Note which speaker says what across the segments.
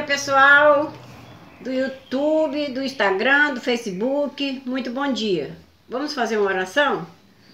Speaker 1: dia, pessoal do YouTube, do Instagram, do Facebook. Muito bom dia. Vamos fazer uma oração?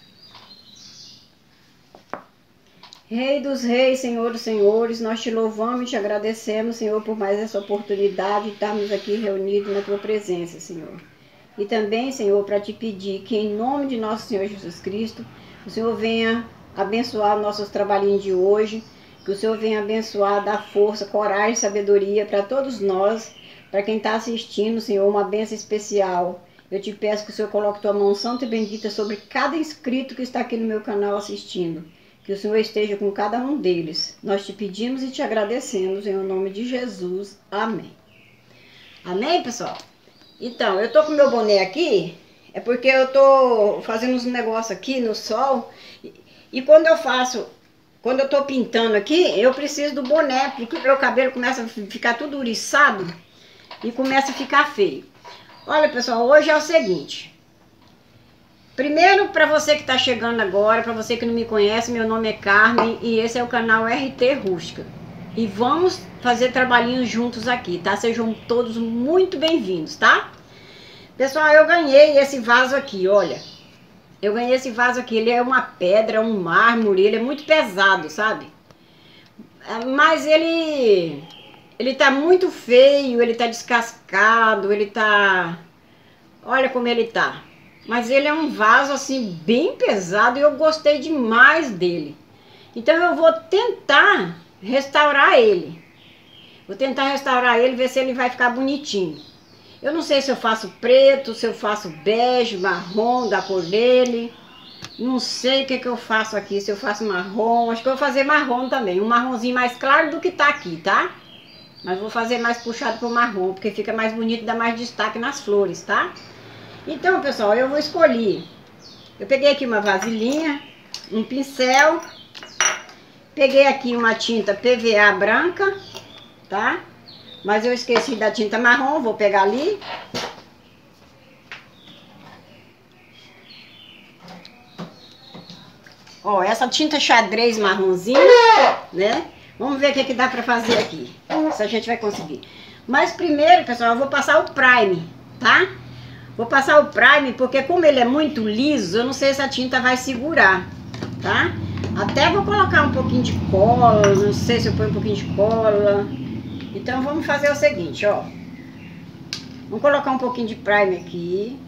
Speaker 1: Rei dos reis, Senhor dos senhores, nós te louvamos e te agradecemos, Senhor, por mais essa oportunidade de estarmos aqui reunidos na tua presença, Senhor. E também, Senhor, para te pedir que em nome de nosso Senhor Jesus Cristo, o Senhor venha abençoar nossos trabalhinhos de hoje, que o Senhor venha abençoar, dar força, coragem, sabedoria para todos nós, para quem está assistindo, Senhor, uma bênção especial. Eu te peço que o Senhor coloque tua mão santa e bendita sobre cada inscrito que está aqui no meu canal assistindo. Que o Senhor esteja com cada um deles. Nós te pedimos e te agradecemos em nome de Jesus. Amém. Amém, pessoal? Então, eu tô com meu boné aqui, é porque eu tô fazendo uns negócios aqui no sol. E quando eu tô pintando aqui, eu preciso do boné, porque meu cabelo começa a ficar tudo uriçado e começa a ficar feio. Olha, pessoal, hoje é o seguinte. Primeiro, para você que está chegando agora, para você que não me conhece, meu nome é Carmen e esse é o canal RT Rústica. E vamos fazer trabalhinhos juntos aqui, tá? Sejam todos muito bem-vindos, tá? Pessoal, eu ganhei esse vaso aqui, olha. Eu ganhei esse vaso aqui, ele é uma pedra, um mármore, ele é muito pesado, sabe? Mas ele tá muito feio, ele tá descascado, ele tá... Olha como ele tá. Mas ele é um vaso assim bem pesado e eu gostei demais dele. Então eu vou tentar restaurar ele. Vou tentar restaurar ele, ver se ele vai ficar bonitinho. Eu não sei se eu faço preto, se eu faço bege, marrom, da cor dele. Não sei o que eu faço aqui, se eu faço marrom. Acho que eu vou fazer marrom também. Um marronzinho mais claro do que tá aqui, tá? Mas vou fazer mais puxado pro marrom, porque fica mais bonito e dá mais destaque nas flores, tá? Então, pessoal, eu vou escolher. Eu peguei aqui uma vasilhinha, um pincel. Peguei aqui uma tinta PVA branca, tá? Mas eu esqueci da tinta marrom, vou pegar ali. Ó, essa tinta xadrez marronzinha, né? Vamos ver o que dá pra fazer aqui, se a gente vai conseguir. Mas primeiro, pessoal, eu vou passar o prime, tá? Vou passar o prime porque como ele é muito liso, eu não sei se a tinta vai segurar, tá? Até vou colocar um pouquinho de cola, não sei se eu ponho um pouquinho de cola. Então vamos fazer o seguinte, ó. Vamos colocar um pouquinho de prime aqui.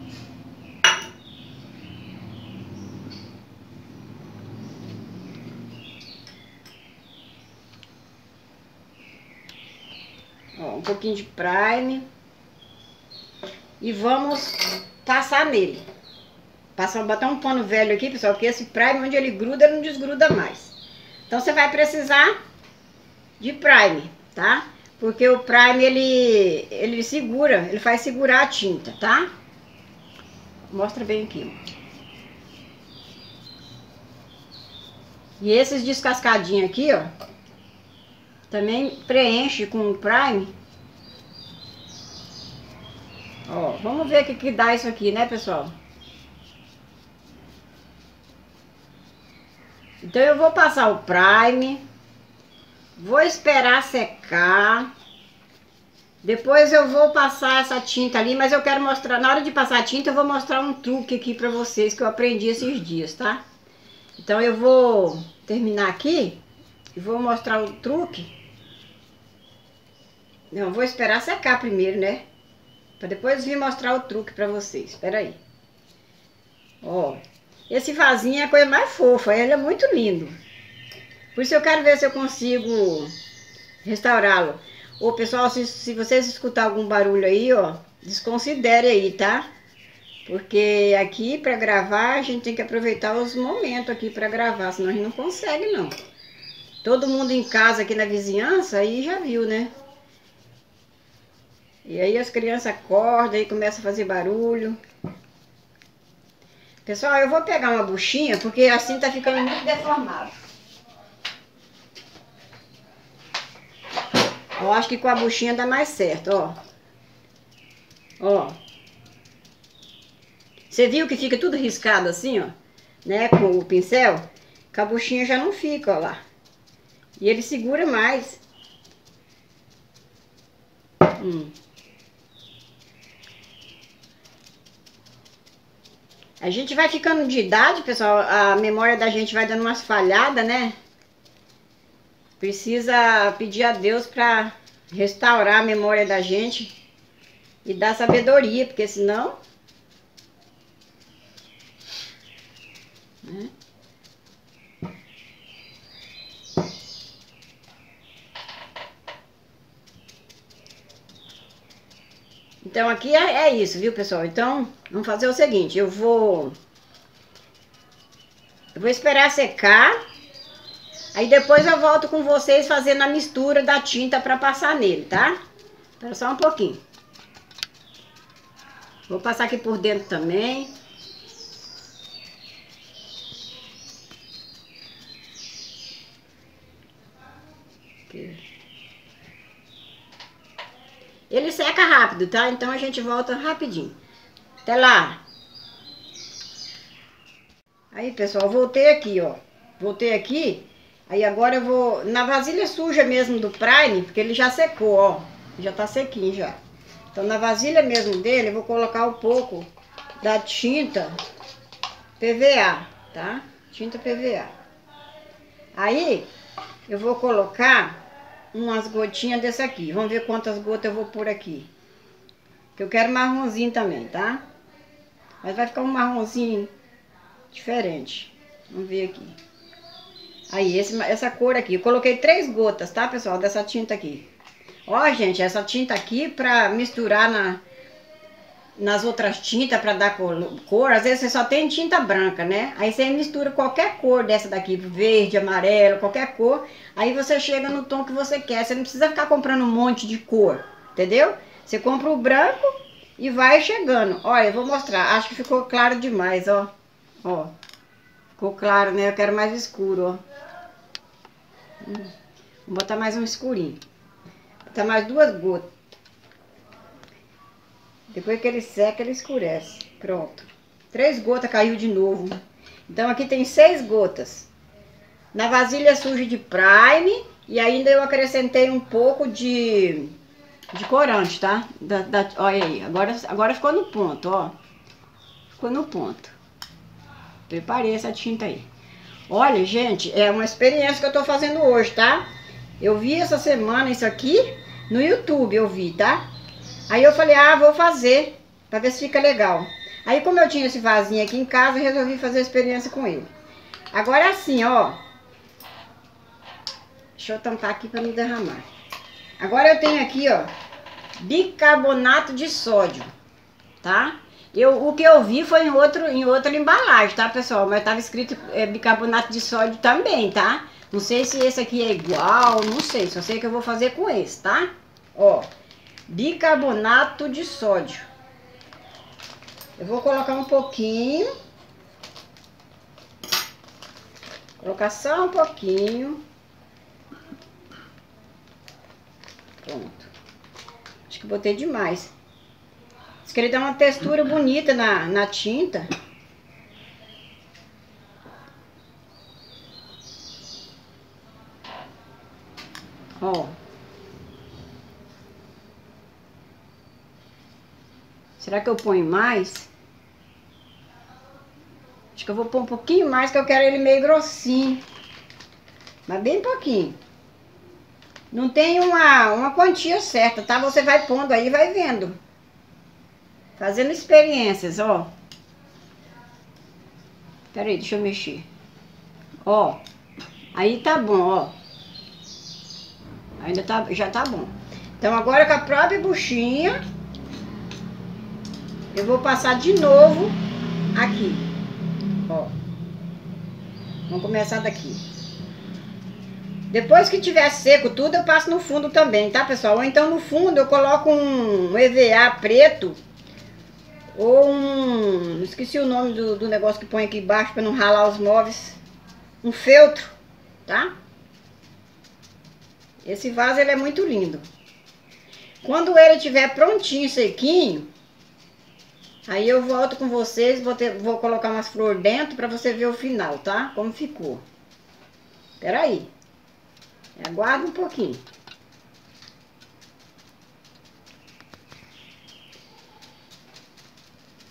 Speaker 1: Ó, um pouquinho de prime. E vamos passar nele. Botar um pano velho aqui, pessoal, porque esse prime, onde ele gruda, ele não desgruda mais. Então você vai precisar de prime, tá? Porque o prime, ele segura, ele faz segurar a tinta, tá? Mostra bem aqui. E esses descascadinhos aqui, ó, também preenche com o prime. Ó, vamos ver o que dá isso aqui, né, pessoal? Então eu vou passar o prime, vou esperar secar, depois eu vou passar essa tinta ali, mas eu quero mostrar, na hora de passar a tinta eu vou mostrar um truque aqui pra vocês que eu aprendi esses dias, tá? Então eu vou terminar aqui e vou mostrar o truque. Não, eu vou esperar secar primeiro, né? Pra depois vir mostrar o truque pra vocês. Espera aí. Ó, esse vasinho é a coisa mais fofa. Ele é muito lindo. Por isso eu quero ver se eu consigo restaurá-lo. Ô, pessoal, se vocês escutar algum barulho aí, ó, desconsidere aí, tá? Porque aqui pra gravar, a gente tem que aproveitar os momentos aqui pra gravar, senão a gente não consegue, não. Todo mundo em casa aqui na vizinhança, aí já viu, né? E aí as crianças acordam e começam a fazer barulho. Pessoal, eu vou pegar uma buchinha, porque assim tá ficando muito deformado. Eu acho que com a buchinha dá mais certo, ó. Ó. Você viu que fica tudo riscado assim, ó? Né, com o pincel? Com a buchinha já não fica, ó lá. E ele segura mais. A gente vai ficando de idade, pessoal, a memória da gente vai dando umas falhadas, né? Precisa pedir a Deus para restaurar a memória da gente e dar sabedoria, porque senão... né? Então aqui é isso, viu, pessoal? Então, vamos fazer o seguinte, eu vou esperar secar, aí depois eu volto com vocês fazendo a mistura da tinta para passar nele, tá? Espera só um pouquinho. Vou passar aqui por dentro também. Aqui. Ele seca rápido, tá? Então a gente volta rapidinho. Até lá. Aí, pessoal, voltei aqui, ó. Voltei aqui. Aí agora eu vou... na vasilha suja mesmo do Prime, porque ele já secou, ó. Já tá sequinho já. Então na vasilha mesmo dele, eu vou colocar um pouco da tinta PVA, tá? Tinta PVA. Aí eu vou colocar umas gotinhas desse aqui. Vamos ver quantas gotas eu vou pôr aqui. Que eu quero marronzinho também, tá? Mas vai ficar um marronzinho diferente. Vamos ver aqui. Aí, essa cor aqui. Eu coloquei 3 gotas, tá, pessoal? Dessa tinta aqui. Ó, gente, essa tinta aqui pra misturar nas outras tintas pra dar cor. Às vezes você só tem tinta branca, né? Aí você mistura qualquer cor dessa daqui, verde, amarelo, qualquer cor. Aí você chega no tom que você quer. Você não precisa ficar comprando um monte de cor, entendeu? Você compra o branco e vai chegando. Olha, eu vou mostrar. Acho que ficou claro demais, ó. Ó. Ficou claro, né? Eu quero mais escuro, ó. Vou botar mais um escurinho. Vou botar mais 2 gotas. Depois que ele seca, ele escurece. Pronto. 3 gotas caiu de novo. Então aqui tem 6 gotas. Na vasilha suja de Prime. E ainda eu acrescentei um pouco de corante, tá? Olha aí. Agora ficou no ponto, ó. Ficou no ponto. Preparei essa tinta aí. Olha, gente, é uma experiência que eu tô fazendo hoje, tá? Eu vi essa semana isso aqui no YouTube, eu vi, tá? Aí eu falei, ah, vou fazer, pra ver se fica legal. Aí como eu tinha esse vasinho aqui em casa, eu resolvi fazer a experiência com ele. Agora é assim, ó. Deixa eu tampar aqui pra não derramar. Agora eu tenho aqui, ó, bicarbonato de sódio, tá? O que eu vi foi em outra embalagem, tá, pessoal? Mas tava escrito bicarbonato de sódio também, tá? Não sei se esse aqui é igual, não sei. Só sei que eu vou fazer com esse, tá? Ó, bicarbonato de sódio. Eu vou colocar um pouquinho. Colocar só um pouquinho. Pronto. Acho que botei demais. Diz que ele dá uma textura bonita na tinta. Ó. Será que eu ponho mais? Acho que eu vou pôr um pouquinho mais, que eu quero ele meio grossinho. Mas bem pouquinho. Não tem uma quantia certa, tá? Você vai pondo aí e vai vendo. Fazendo experiências, ó. Pera aí, deixa eu mexer. Ó. Aí tá bom, ó. Ainda tá, já tá bom. Então agora com a própria buchinha, eu vou passar de novo aqui. Ó. Vamos começar daqui. Depois que tiver seco tudo, eu passo no fundo também, tá, pessoal? Ou então no fundo eu coloco um EVA preto. Ou esqueci o nome do negócio que põe aqui embaixo para não ralar os móveis. Um feltro, tá? Esse vaso ele é muito lindo. Quando ele estiver prontinho, sequinho, aí eu volto com vocês, vou colocar umas flores dentro para você ver o final, tá? Como ficou. Espera aí. Aguarda um pouquinho.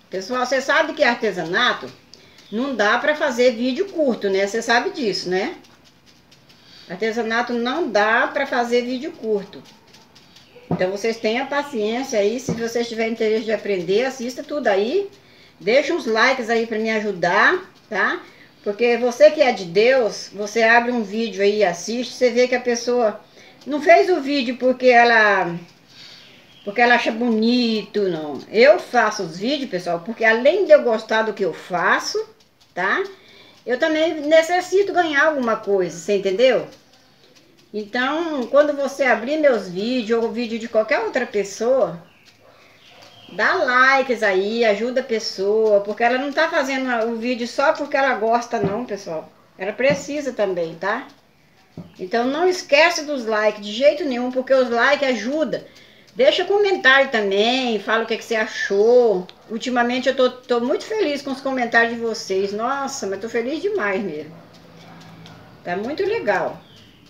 Speaker 1: Pessoal, você sabe que artesanato não dá para fazer vídeo curto, né? Você sabe disso, né? Artesanato não dá para fazer vídeo curto. Então vocês tenham paciência aí, se vocês tiverem interesse de aprender, assista tudo aí. Deixa uns likes aí para me ajudar, tá? Porque você que é de Deus, você abre um vídeo aí e assiste, você vê que a pessoa não fez o vídeo porque ela acha bonito, não. Eu faço os vídeos, pessoal, porque além de eu gostar do que eu faço, tá? Eu também necessito ganhar alguma coisa, você entendeu? Então, quando você abrir meus vídeos ou o vídeo de qualquer outra pessoa, dá likes aí, ajuda a pessoa, porque ela não tá fazendo o vídeo só porque ela gosta não, pessoal. Ela precisa também, tá? Então não esquece dos likes de jeito nenhum, porque os likes ajudam. Deixa comentário também, fala o que você achou. Ultimamente eu tô muito feliz com os comentários de vocês. Nossa, mas tô feliz demais mesmo. Tá muito legal.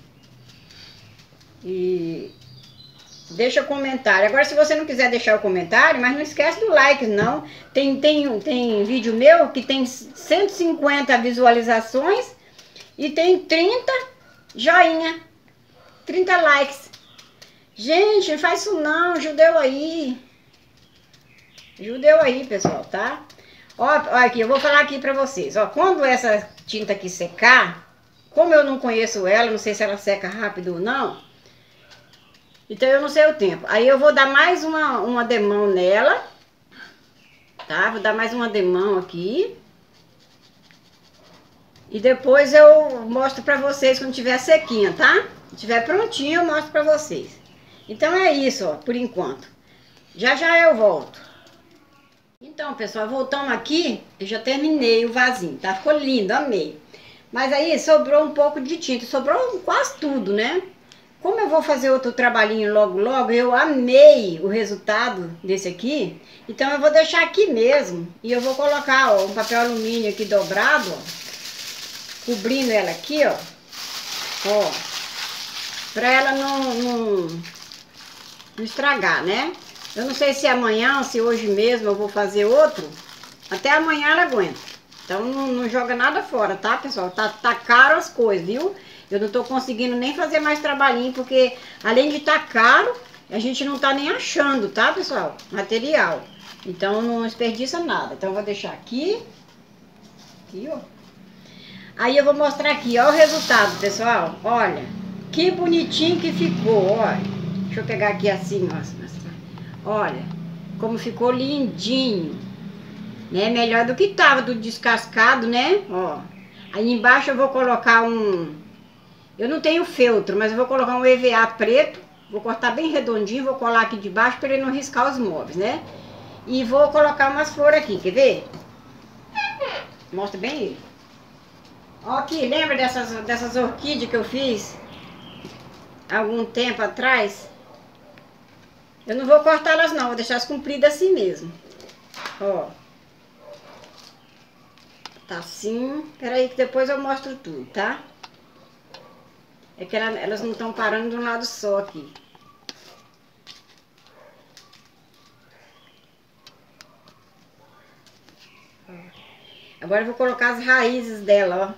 Speaker 1: E deixa comentário. Agora, se você não quiser deixar o comentário, mas não esquece do like, não. Tem vídeo meu que tem 150 visualizações e tem 30 joinha, 30 likes. Gente, não faz isso não, ajudeu aí. Ajudeu aí, pessoal, tá? Ó, aqui, eu vou falar aqui pra vocês. Ó, quando essa tinta aqui secar, como eu não conheço ela, não sei se ela seca rápido ou não, então eu não sei o tempo. Aí eu vou dar mais uma demão nela, tá? Vou dar mais uma demão aqui. E depois eu mostro pra vocês quando tiver sequinha, tá? Quando tiver prontinho eu mostro pra vocês. Então é isso, ó, por enquanto. Já já eu volto. Então, pessoal, voltamos aqui. Eu já terminei o vasinho, tá? Ficou lindo, amei. Mas aí sobrou um pouco de tinta, sobrou quase tudo, né? Como eu vou fazer outro trabalhinho logo logo, eu amei o resultado desse aqui. Então eu vou deixar aqui mesmo. E eu vou colocar, ó, um papel alumínio aqui dobrado, ó, cobrindo ela aqui, ó. Ó, pra ela não estragar, né? Eu não sei se amanhã, se hoje mesmo eu vou fazer outro. Até amanhã ela aguenta. Então não joga nada fora, tá, pessoal? Tá caro as coisas, viu? Eu não tô conseguindo nem fazer mais trabalhinho, porque além de tá caro, a gente não tá nem achando, tá, pessoal? Material. Então não desperdiça nada. Então eu vou deixar aqui. Aqui, ó. Aí eu vou mostrar aqui, ó, o resultado, pessoal. Olha, que bonitinho que ficou, olha. Deixa eu pegar aqui assim, ó. Olha, como ficou lindinho. Né? Melhor do que tava, do descascado, né? Ó. Aí embaixo eu vou colocar eu não tenho feltro, mas eu vou colocar um EVA preto. Vou cortar bem redondinho, vou colar aqui de baixo para ele não riscar os móveis, né? E vou colocar umas flores aqui, quer ver? Mostra bem ele. Ó aqui, lembra dessas orquídeas que eu fiz algum tempo atrás? Eu não vou cortá-las não, vou deixar as compridas assim mesmo. Ó. Tá assim. Peraí que depois eu mostro tudo, tá? É que elas não estão parando de um lado só aqui. Agora eu vou colocar as raízes dela,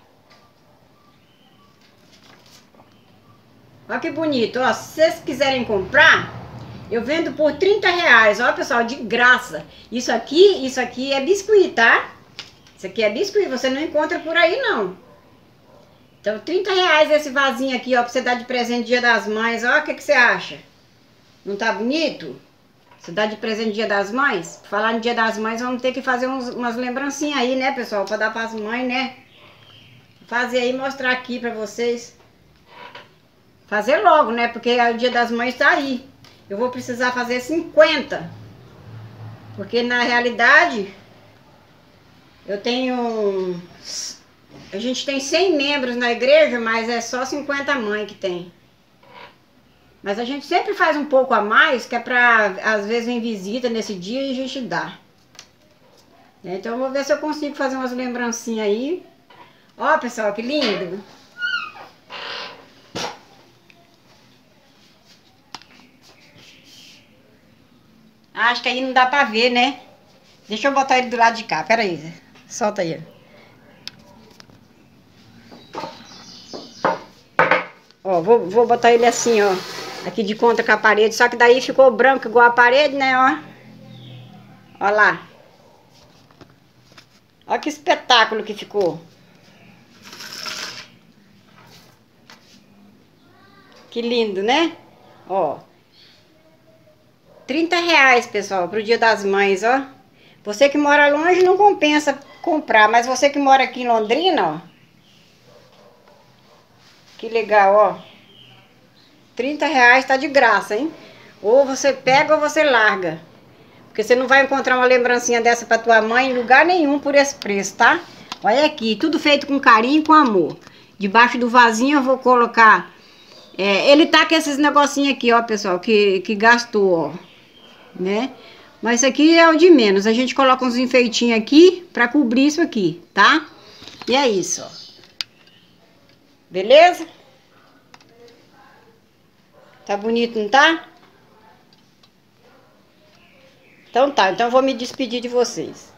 Speaker 1: ó. Ó que bonito, ó. Se vocês quiserem comprar, eu vendo por 30 reais, ó, pessoal, de graça. Isso aqui é biscuit, tá? Isso aqui é biscuit, você não encontra por aí, não. Então, 30 reais esse vasinho aqui, ó, pra você dar de presente Dia das Mães. Ó, o que você acha? Não tá bonito? Você dá de presente Dia das Mães? Por falar no Dia das Mães, vamos ter que fazer umas lembrancinhas aí, né, pessoal? Pra dar pras mães, né? Fazer aí, mostrar aqui pra vocês. Fazer logo, né? Porque o Dia das Mães tá aí. Eu vou precisar fazer 50. Porque na realidade, eu tenho... A gente tem 100 membros na igreja, mas é só 50 mães que tem. Mas a gente sempre faz um pouco a mais, que é pra, às vezes, vem visita nesse dia e a gente dá. Então eu vou ver se eu consigo fazer umas lembrancinhas aí. Ó, pessoal, que lindo! Acho que aí não dá pra ver, né? Deixa eu botar ele do lado de cá, pera aí. Solta aí. Ó, vou botar ele assim, ó. Aqui de conta com a parede. Só que daí ficou branco igual a parede, né, ó. Ó lá. Ó que espetáculo que ficou. Que lindo, né? Ó. R$30, pessoal, pro Dia das Mães, ó. Você que mora longe não compensa comprar, mas você que mora aqui em Londrina, ó. Que legal, ó. R$30 tá de graça, hein? Ou você pega ou você larga. Porque você não vai encontrar uma lembrancinha dessa pra tua mãe em lugar nenhum por esse preço, tá? Olha aqui, tudo feito com carinho e com amor. Debaixo do vasinho eu vou colocar... ele tá com esses negocinhos aqui, ó, pessoal, que gastou, ó. Né? Mas isso aqui é o de menos. A gente coloca uns enfeitinhos aqui pra cobrir isso aqui, tá? E é isso, ó. Beleza? Tá bonito, não tá? Então tá, então eu vou me despedir de vocês.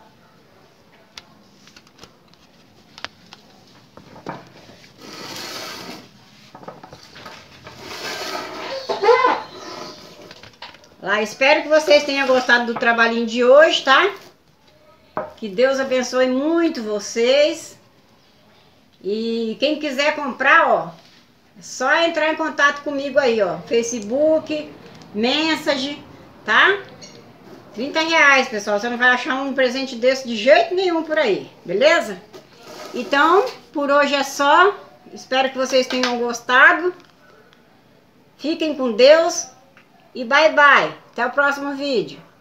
Speaker 1: Lá, espero que vocês tenham gostado do trabalhinho de hoje, tá? Que Deus abençoe muito vocês. E quem quiser comprar, ó, é só entrar em contato comigo aí, ó. Facebook, Message, tá? R$30, pessoal. Você não vai achar um presente desse de jeito nenhum por aí, beleza? Então, por hoje é só. Espero que vocês tenham gostado. Fiquem com Deus. E bye bye. Até o próximo vídeo.